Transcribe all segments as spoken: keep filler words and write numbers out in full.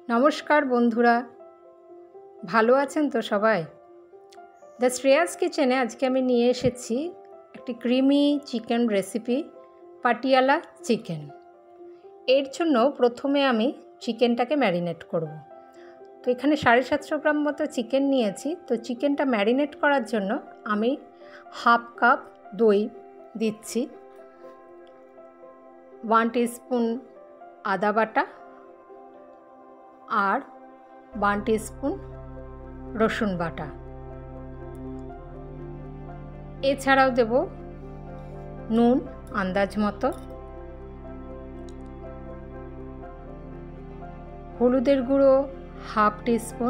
নমস্কার বন্ধুরা, ভালো আছেন তো সবাই? দ্য শ্রেয়াস কিচেনে আজকে আমি নিয়ে এসেছি একটি creamy chicken recipe, Patiala chicken. এর জন্য প্রথমে আমি চিকেনটাকে ম্যারিনেট করব। তো এখানে সাড়ে সাতশো গ্রাম মতো চিকেন নিয়েছি। তো চিকেনটা ম্যারিনেট করার জন্য আমি হাফ কাপ দই দিচ্ছি, ওয়ান টিস্পুন আদা বাটা আর ওয়ান টিস্পুন রসুন বাটা। এছাড়াও দেব নুন আন্দাজ মতো, হলুদের গুঁড়ো হাফ টিস্পুন,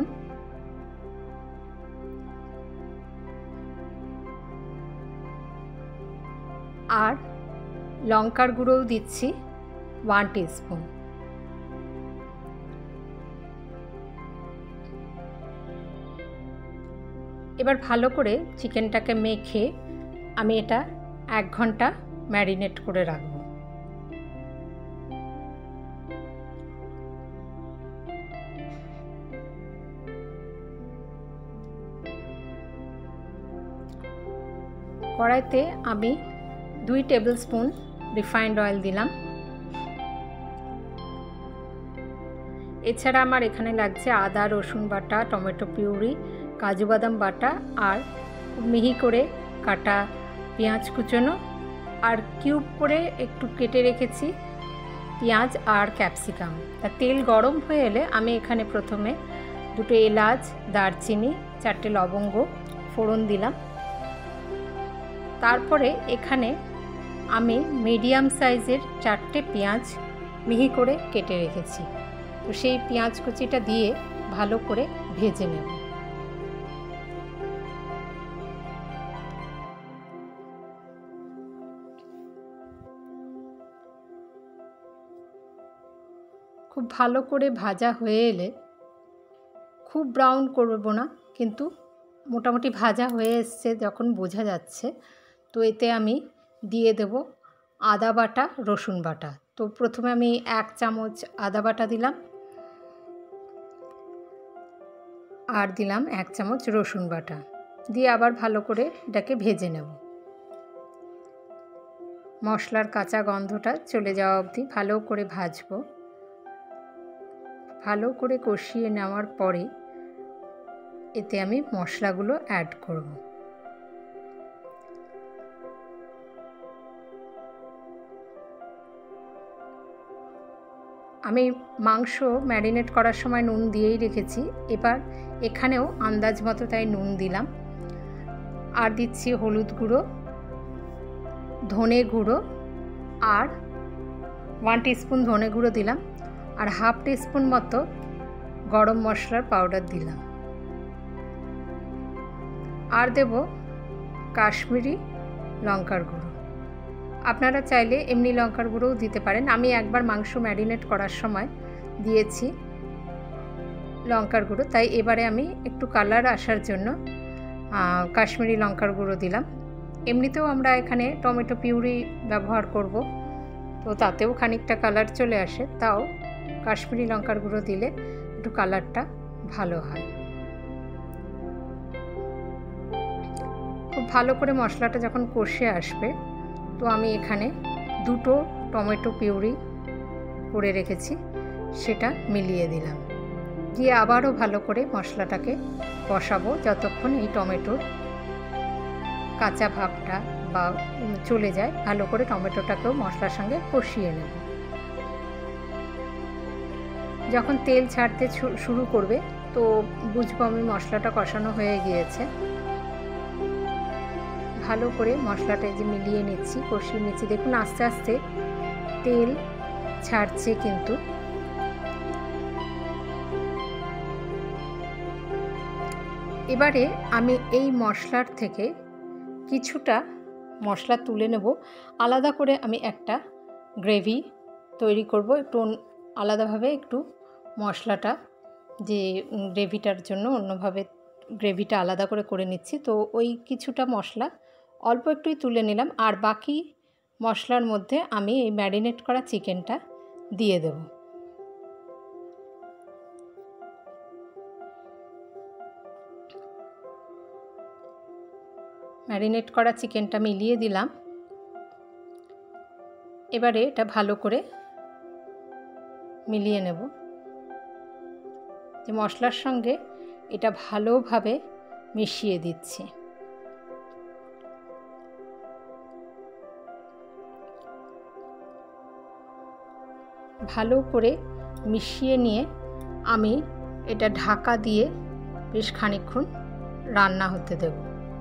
আর লঙ্কার গুঁড়োও দিচ্ছি ওয়ান টিস্পুন। এবার ভালো করে চিকেনটাকে মেখে আমি এটা এক ঘন্টা ম্যারিনেট করে রাখব। কড়াইতে আমি দুই টেবিল স্পুন রিফাইন্ড অয়েল দিলাম। এছাড়া আমার এখানে লাগছে আদা রসুন বাটা, টমেটো পিউরি, কাজু বাদাম বাটা আর মিহি করে কাটা পেঁয়াজ কুচোনো, আর কিউব করে একটু কেটে রেখেছি পেঁয়াজ আর ক্যাপসিকাম। তা তেল গরম হয়ে এলে আমি এখানে প্রথমে দুটো এলাচ, দারচিনি, চারটে লবঙ্গ ফোড়ন দিলাম। তারপরে এখানে আমি মিডিয়াম সাইজের চারটে পেঁয়াজ মিহি করে কেটে রেখেছি। তো সেই পেঁয়াজ কুচিটা দিয়ে ভালো করে ভেজে নেব। খুব ভালো করে ভাজা হয়ে এলে, খুব ব্রাউন করব না, কিন্তু মোটামুটি ভাজা হয়ে এসছে যখন বোঝা যাচ্ছে, তো এতে আমি দিয়ে দেব আদা বাটা রসুন বাটা। তো প্রথমে আমি এক চামচ আদা বাটা দিলাম আর দিলাম এক চামচ রসুন বাটা, দিয়ে আবার ভালো করে এটাকে ভেজে নেব। মশলার কাঁচা গন্ধটা চলে যাওয়া অবধি ভালো করে ভাজবো। ভালো করে কষিয়ে নেওয়ার পরে এতে আমি মশলাগুলো অ্যাড করব। আমি মাংস ম্যারিনেট করার সময় নুন দিয়েই রেখেছি, এবার এখানেও আন্দাজ মতো তাই নুন দিলাম। আর দিচ্ছি হলুদ গুঁড়ো, ধনে গুঁড়ো, আর ওয়ান টিস্পুন ধনে গুঁড়ো দিলাম, আর হাফ টিস্পুন মতো গরম মশলার পাউডার দিলাম। আর দেব কাশ্মীরি লঙ্কার গুঁড়ো। আপনারা চাইলে এমনি লঙ্কার গুঁড়োও দিতে পারেন। আমি একবার মাংস ম্যারিনেট করার সময় দিয়েছি লঙ্কার গুঁড়ো, তাই এবারে আমি একটু কালার আসার জন্য কাশ্মীরি লঙ্কার গুঁড়ো দিলাম। এমনিতেও আমরা এখানে টমেটো পিউরি ব্যবহার করব, তো তাতেও খানিকটা কালার চলে আসে, তাও কাশ্মীরি লঙ্কার গুঁড়ো দিলে একটু কালারটা ভালো হয়। খুব ভালো করে মশলাটা যখন কষে আসবে, তো আমি এখানে দুটো টমেটো পিউরি করে রেখেছি সেটা মিলিয়ে দিলাম, দিয়ে আবারও ভালো করে মশলাটাকে কষাবো যতক্ষণ এই টমেটোর কাঁচা ভাবটা বা চলে যায়। ভালো করে টমেটোটাকেও মশলার সঙ্গে কষিয়ে নেব। যখন তেল ছাড়তে শুরু করবে তো বুঝবো আমি মশলাটা কষানো হয়ে গিয়েছে। ভালো করে মশলাটা যে মিলিয়ে নিচ্ছি, কষিয়ে নিচ্ছি, দেখুন আস্তে আস্তে তেল ছাড়ছে। কিন্তু এবারে আমি এই মশলার থেকে কিছুটা মশলা তুলে নেব। আলাদা করে আমি একটা গ্রেভি তৈরি করব, একটু আলাদাভাবে একটু মশলাটা যে গ্রেভিটার জন্য অন্যভাবে গ্রেভিটা আলাদা করে করে নিচ্ছি। তো ওই কিছুটা মশলা অল্প একটুই তুলে নিলাম, আর বাকি মশলার মধ্যে আমি এই ম্যারিনেট করা চিকেনটা দিয়ে দেব। ম্যারিনেট করা চিকেনটা মিলিয়ে দিলাম। এবারে এটা ভালো করে মিলিয়ে নেব। যে মশলার সঙ্গে এটা ভালোভাবে মিশিয়ে দিচ্ছি। ভালো করে মিশিয়ে নিয়ে আমি এটা ঢাকা দিয়ে বেশ খানিকক্ষণ রান্না হতে দেব।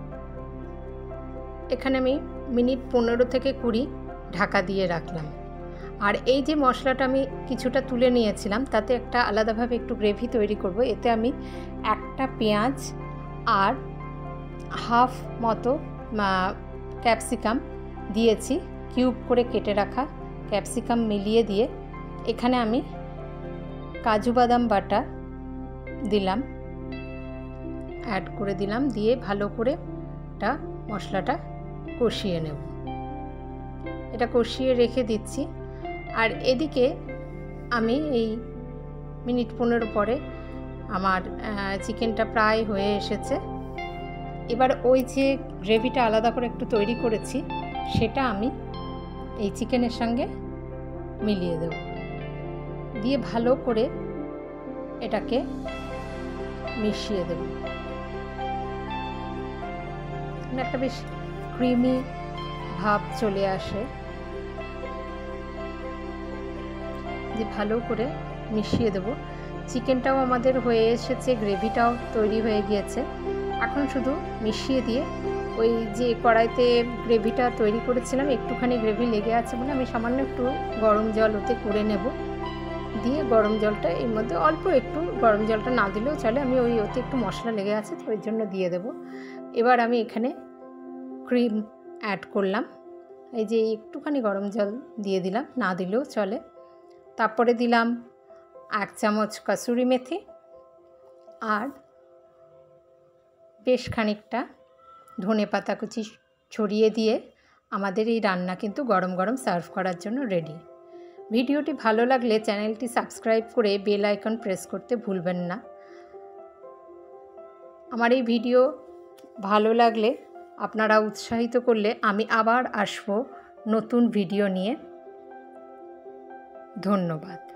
এখানে আমি মিনিট পনেরো থেকে কুড়ি ঢাকা দিয়ে রাখলাম। আর এই যে মশলাটা আমি কিছুটা তুলে নিয়েছিলাম, তাতে একটা আলাদাভাবে একটু গ্রেভি তৈরি করব। এতে আমি একটা পেঁয়াজ আর হাফ মতো ক্যাপসিকাম দিয়েছি, কিউব করে কেটে রাখা ক্যাপসিকাম মিলিয়ে দিয়ে এখানে আমি কাজু বাদাম বাটা দিলাম, অ্যাড করে দিলাম, দিয়ে ভালো করে এটা মশলাটা কষিয়ে নেব। এটা কষিয়ে রেখে দিচ্ছি। আর এদিকে আমি এই মিনিট পনেরো পরে আমার চিকেনটা প্রায় হয়ে এসেছে। এবার ওই যে গ্রেভিটা আলাদা করে একটু তৈরি করেছি সেটা আমি এই চিকেনের সঙ্গে মিলিয়ে দেব, দিয়ে ভালো করে এটাকে মিশিয়ে দেব। একটা বেশ ক্রিমি ভাব চলে আসে, যে ভালো করে মিশিয়ে দেব। চিকেনটাও আমাদের হয়ে এসেছে, গ্রেভিটাও তৈরি হয়ে গিয়েছে। এখন শুধু মিশিয়ে দিয়ে ওই যে কড়াইতে গ্রেভিটা তৈরি করেছিলাম, একটুখানি গ্রেভি লেগে আছে বলে আমি সামান্য একটু গরম জল ওতে করে নেব। দিয়ে গরম জলটা এর মধ্যে অল্প একটু, গরম জলটা না দিলেও চলে, আমি ওই ওতে একটু মশলা লেগে আছে তো ওই জন্য দিয়ে দেব। এবার আমি এখানে ক্রিম অ্যাড করলাম, এই যে একটুখানি গরম জল দিয়ে দিলাম, না দিলেও চলে। তারপরে দিলাম এক চামচ কাসুরি মেথি আর বেশ খানিকটা ধনে পাতা কুচি ছড়িয়ে দিয়ে আমাদের এই রান্না কিন্তু গরম গরম সার্ভ করার জন্য রেডি। ভিডিওটি ভালো লাগলে চ্যানেলটি সাবস্ক্রাইব করে বেল আইকন প্রেস করতে ভুলবেন না। আমার এই ভিডিও ভালো লাগলে আপনারা উৎসাহিত করলে আমি আবার আসবো নতুন ভিডিও নিয়ে। ধন্যবাদ।